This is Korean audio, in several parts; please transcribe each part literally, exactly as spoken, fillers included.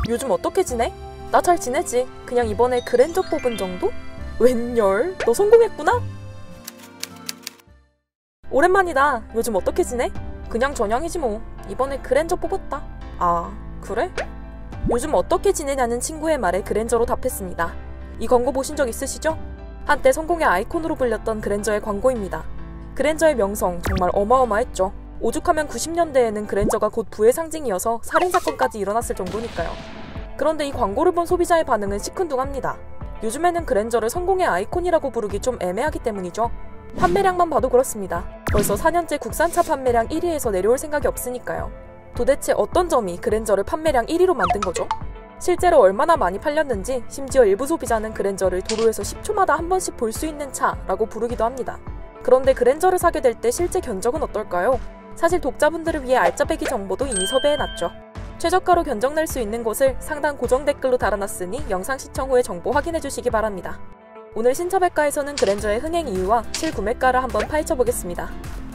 요즘 어떻게 지내? 나 잘 지내지. 그냥 이번에 그랜저 뽑은 정도? 웬열? 너 성공했구나? 오랜만이다. 요즘 어떻게 지내? 그냥 전향이지 뭐. 이번에 그랜저 뽑았다. 아, 그래? 요즘 어떻게 지내냐는 친구의 말에 그랜저로 답했습니다. 이 광고 보신 적 있으시죠? 한때 성공의 아이콘으로 불렸던 그랜저의 광고입니다. 그랜저의 명성 정말 어마어마했죠. 오죽하면 구십 년대에는 그랜저가 곧 부의 상징이어서 살인사건까지 일어났을 정도니까요. 그런데 이 광고를 본 소비자의 반응은 시큰둥합니다. 요즘에는 그랜저를 성공의 아이콘이라고 부르기 좀 애매하기 때문이죠. 판매량만 봐도 그렇습니다. 벌써 사 년째 국산차 판매량 일 위에서 내려올 생각이 없으니까요. 도대체 어떤 점이 그랜저를 판매량 일 위로 만든 거죠? 실제로 얼마나 많이 팔렸는지 심지어 일부 소비자는 그랜저를 도로에서 십 초마다 한 번씩 볼 수 있는 차라고 부르기도 합니다. 그런데 그랜저를 사게 될 때 실제 견적은 어떨까요? 사실 독자분들을 위해 알짜배기 정보도 이미 섭외해놨죠. 최저가로 견적 낼 수 있는 곳을 상단 고정 댓글로 달아놨으니 영상 시청 후에 정보 확인해주시기 바랍니다. 오늘 신차백과에서는 그랜저의 흥행 이유와 실구매가를 한번 파헤쳐보겠습니다.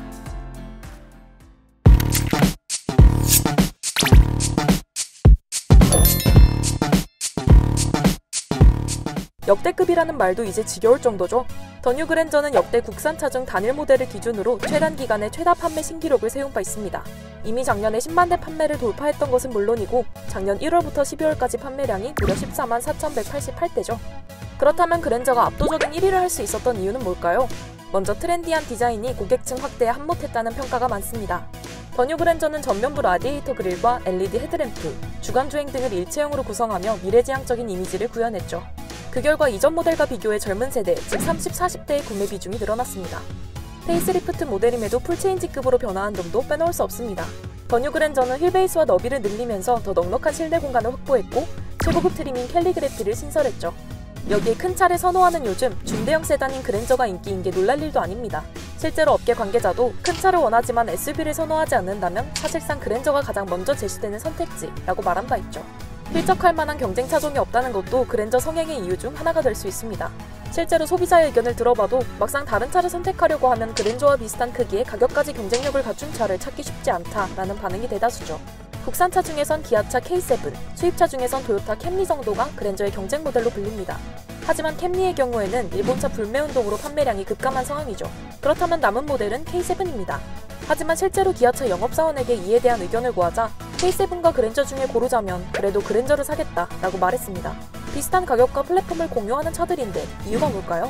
역대급이라는 말도 이제 지겨울 정도죠. 더 뉴 그랜저는 역대 국산차 중 단일 모델을 기준으로 최단 기간에 최다 판매 신기록을 세운 바 있습니다. 이미 작년에 십만 대 판매를 돌파했던 것은 물론이고 작년 일월부터 십이월까지 판매량이 무려 십사만 사천백팔십팔 대죠. 그렇다면 그랜저가 압도적인 일 위를 할 수 있었던 이유는 뭘까요? 먼저 트렌디한 디자인이 고객층 확대에 한몫했다는 평가가 많습니다. 더 뉴 그랜저는 전면부 라디에이터 그릴과 엘이디 헤드램프, 주간주행 등을 일체형으로 구성하며 미래지향적인 이미지를 구현했죠. 그 결과 이전 모델과 비교해 젊은 세대, 즉 삼십, 사십 대의 구매 비중이 늘어났습니다. 페이스리프트 모델임에도 풀체인지급으로 변화한 점도 빼놓을 수 없습니다. 더 뉴 그랜저는 휠베이스와 너비를 늘리면서 더 넉넉한 실내 공간을 확보했고 최고급 트림인 캘리그래피를 신설했죠. 여기에 큰 차를 선호하는 요즘 중대형 세단인 그랜저가 인기인 게 놀랄 일도 아닙니다. 실제로 업계 관계자도 큰 차를 원하지만 에스유브이를 선호하지 않는다면 사실상 그랜저가 가장 먼저 제시되는 선택지라고 말한 바 있죠. 필적할 만한 경쟁 차종이 없다는 것도 그랜저 성행의 이유 중 하나가 될 수 있습니다. 실제로 소비자의 의견을 들어봐도 막상 다른 차를 선택하려고 하면 그랜저와 비슷한 크기의 가격까지 경쟁력을 갖춘 차를 찾기 쉽지 않다라는 반응이 대다수죠. 국산차 중에선 기아차 케이 세븐, 수입차 중에선 토요타 캠리 정도가 그랜저의 경쟁 모델로 불립니다. 하지만 캠리의 경우에는 일본차 불매운동으로 판매량이 급감한 상황이죠. 그렇다면 남은 모델은 케이 세븐입니다. 하지만 실제로 기아차 영업사원에게 이에 대한 의견을 구하자 케이 세븐과 그랜저 중에 고르자면 그래도 그랜저를 사겠다라고 말했습니다. 비슷한 가격과 플랫폼을 공유하는 차들인데 이유가 뭘까요?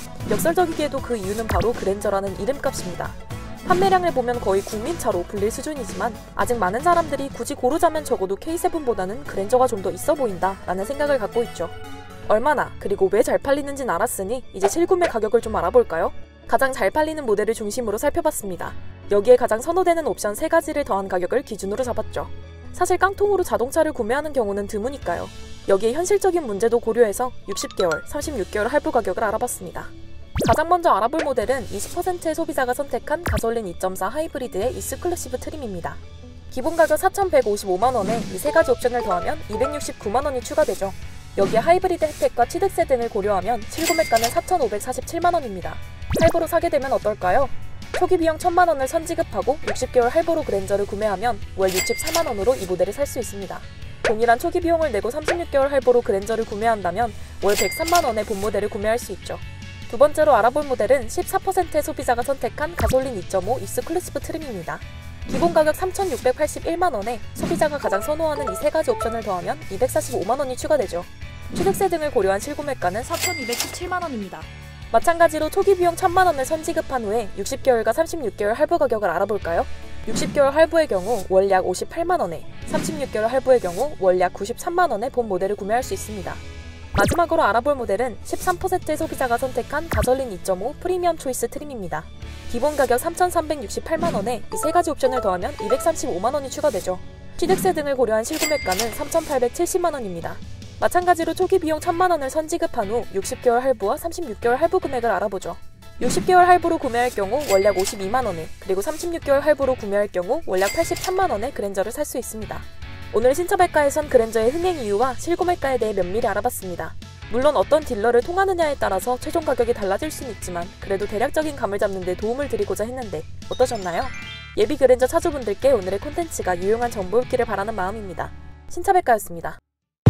역설적이게도 그 이유는 바로 그랜저라는 이름값입니다. 판매량을 보면 거의 국민차로 불릴 수준이지만 아직 많은 사람들이 굳이 고르자면 적어도 케이 세븐보다는 그랜저가 좀 더 있어 보인다 라는 생각을 갖고 있죠. 얼마나 그리고 왜 잘 팔리는지는 알았으니 이제 실구매 가격을 좀 알아볼까요? 가장 잘 팔리는 모델을 중심으로 살펴봤습니다. 여기에 가장 선호되는 옵션 세 가지를 더한 가격을 기준으로 잡았죠. 사실 깡통으로 자동차를 구매하는 경우는 드무니까요. 여기에 현실적인 문제도 고려해서 육십 개월, 삼십육 개월 할부 가격을 알아봤습니다. 가장 먼저 알아볼 모델은 이십 퍼센트의 소비자가 선택한 가솔린 이 점 사 하이브리드의 익스클루시브 트림입니다. 기본 가격 사천백오십오만 원에 이 세 가지 옵션을 더하면 이백육십구만 원이 추가되죠. 여기에 하이브리드 혜택과 취득세 등을 고려하면 실구매가는 사천오백사십칠만 원입니다. 할부로 사게 되면 어떨까요? 초기 비용 천만 원을 선지급하고 육십 개월 할부로 그랜저를 구매하면 월 육십사만 원으로 이 모델을 살 수 있습니다. 동일한 초기 비용을 내고 삼십육 개월 할부로 그랜저를 구매한다면 월 백삼만 원에 본 모델을 구매할 수 있죠. 두 번째로 알아볼 모델은 십사 퍼센트의 소비자가 선택한 가솔린 이 점 오 익스클루시브 트림입니다. 기본 가격 삼천육백팔십일만 원에 소비자가 가장 선호하는 이 세 가지 옵션을 더하면 이백사십오만 원이 추가되죠. 취득세 등을 고려한 실구매가는 사천이백십칠만 원입니다. 마찬가지로 초기 비용 천만 원을 선지급한 후에 육십 개월과 삼십육 개월 할부 가격을 알아볼까요? 육십 개월 할부의 경우 월 약 오십팔만 원에, 삼십육 개월 할부의 경우 월 약 구십삼만 원에 본 모델을 구매할 수 있습니다. 마지막으로 알아볼 모델은 십삼 퍼센트의 소비자가 선택한 가솔린 이 점 오 프리미엄 초이스 트림입니다. 기본 가격 삼천삼백육십팔만 원에 이 세 가지 옵션을 더하면 이백삼십오만 원이 추가되죠. 취득세 등을 고려한 실구매가는 삼천팔백칠십만 원입니다. 마찬가지로 초기 비용 천만 원을 선지급한 후 육십 개월 할부와 삼십육 개월 할부 금액을 알아보죠. 육십 개월 할부로 구매할 경우 월 약 오십이만 원에, 그리고 삼십육 개월 할부로 구매할 경우 월 약 팔십삼만 원에 그랜저를 살 수 있습니다. 오늘 신차백과에선 그랜저의 흥행 이유와 실구매가에 대해 면밀히 알아봤습니다. 물론 어떤 딜러를 통하느냐에 따라서 최종 가격이 달라질 수는 있지만 그래도 대략적인 감을 잡는 데 도움을 드리고자 했는데 어떠셨나요? 예비 그랜저 차주분들께 오늘의 콘텐츠가 유용한 정보였기를 바라는 마음입니다. 신차백과였습니다.